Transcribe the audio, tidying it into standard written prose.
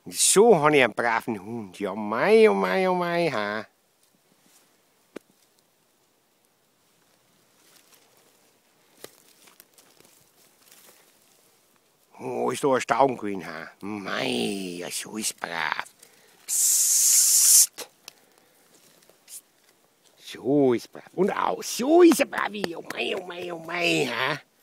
So habe ich einen braven Hund. Ja, mei, oh mei, oh mei, ha. Oh, ist da ein Stauben gewesen, ha. Mei, ja, so ist brav. Psst. So ist brav. Und auch, so ist er brav. Oh mei, oh mei, oh mei, ha.